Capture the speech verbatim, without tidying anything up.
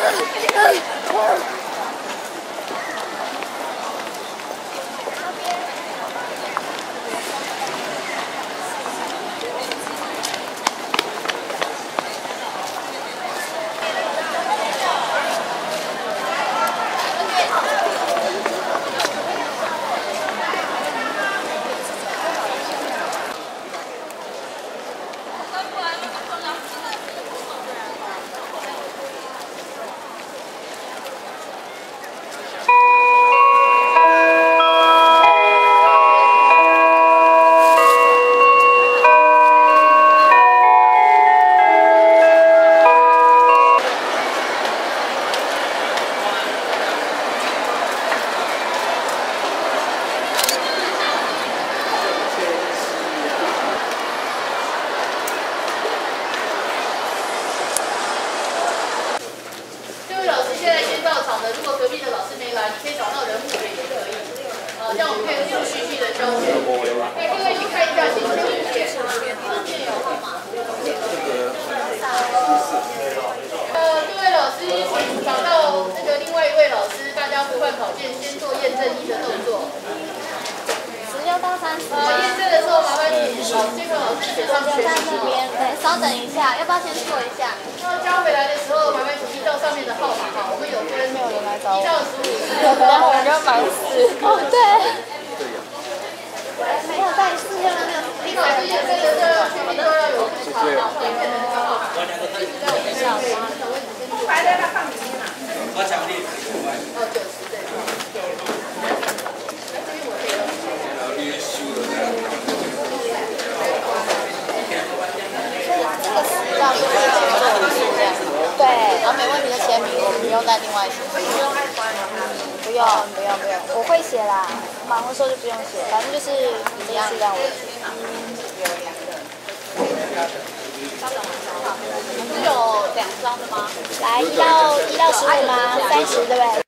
如果隔壁的老师没来，你可以找到人物也可以。呃，这样我们可以陆陆续续的教学。可以各位去看一下行政文件，上面有号码。呃，各位老师，请找到那个另外一位老师，大家互换考卷，先做验证一的动作。 十六到三十。 呃，验证的时候麻烦你老监考老师写上全名。 那边，对，稍等一下，要不要先做一下？ 那交回来的时候，麻烦请依照上面的号码哈，我们有分没有人来找我。 一到十五。 然后我就忙死。哦，对。没有带四六那个。 李老师验证的时候，全部都要有字卡，然后验证的号码。一直在我们上面。空白的要放里面嘛。我奖励。哦，九十对。 这个十到一个节奏是这样。对，然后没问题的签名，我们不用再另外写。不用爱关吗？不用，不用，不用，我会写啦。忙的时候就不用写，反正就是一样让我写。只有两张的吗？来，一到一到十五吗？三十对不对？